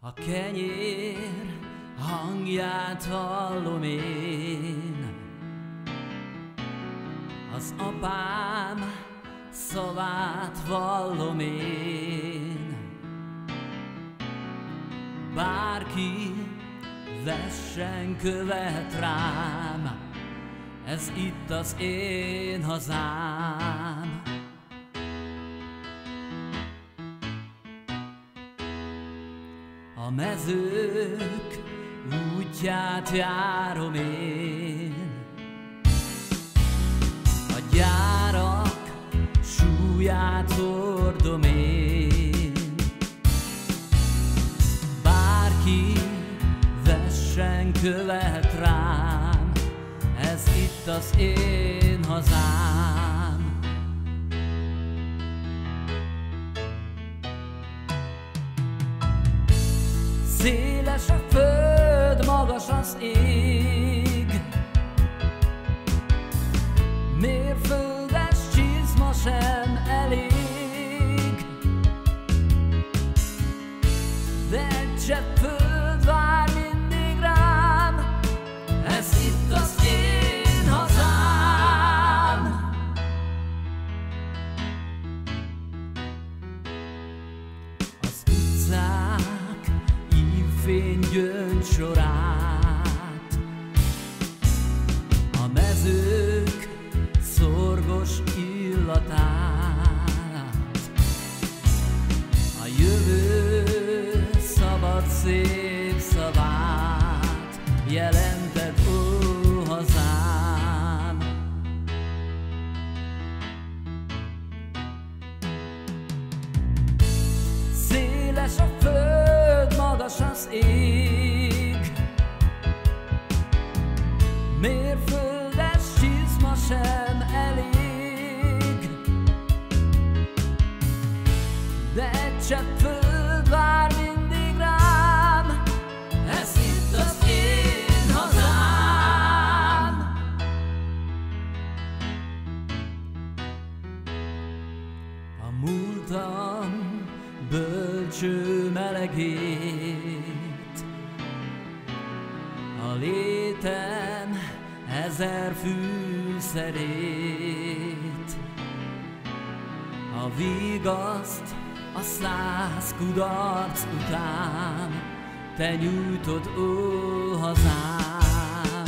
A kenyér hangját hallom én, az apám szavát vallom én. Bárki vessen követ rám, ez itt az én hazám. A mezők útját járom én, a gyárak súlyát hordom én. Bárki vessen követ rám, ez itt az én hazám. Széles a föld, magas az ég, mérföldes csizma sem elég, de egy csepp föld vár mindig rám, ez itt az én hazám. Az utcák ívfény gyöngysorát, a mezők szorgos illatát, a jövő szabad szép szavát jelented, ó hazám. Széles a föld, magas az ég, mérföldes csizma sem elég, de egy csepp föld vár mindig rám, ez itt az én hazám. A múltam bölcső melegét, a létem ezer fűszerét, a vigaszt a 100 kudarc után te nyújtod, ó hazám.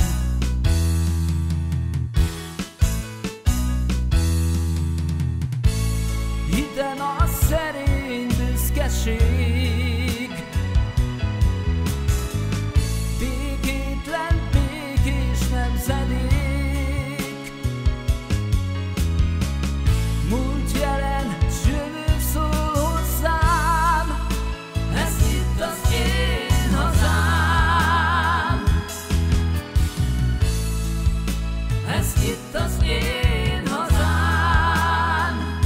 Hitem a szerény büszkeség, békétlen, békés nemzedék, múlt, jelen, s jövő szól hozzám, ez itt az én hazám. Ez itt az én hazám.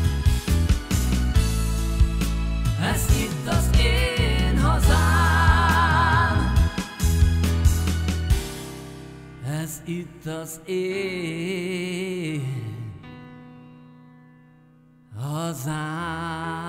Ez itt az én hazám. Ez itt az én hazám.